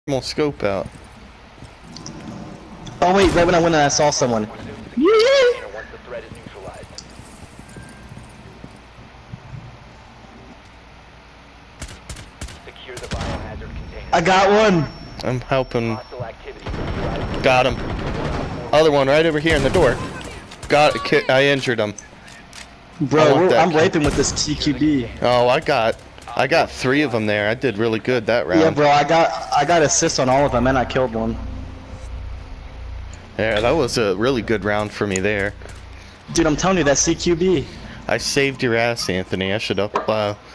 More scope out. Oh wait, right when I went and I saw someone. Once the threat is neutralized. Secure the biohazard container. I got one. I'm helping. Hostile activity. Got him. Other one right over here in the door. Got it. I injured him. Bro, I'm raping with this TQB. Oh, I got 3 of them there. I did really good that round. Yeah, bro, I got assists on all of them and I killed one. Yeah, that was a really good round for me there. Dude, I'm telling you, that CQB. I saved your ass, Anthony. I should have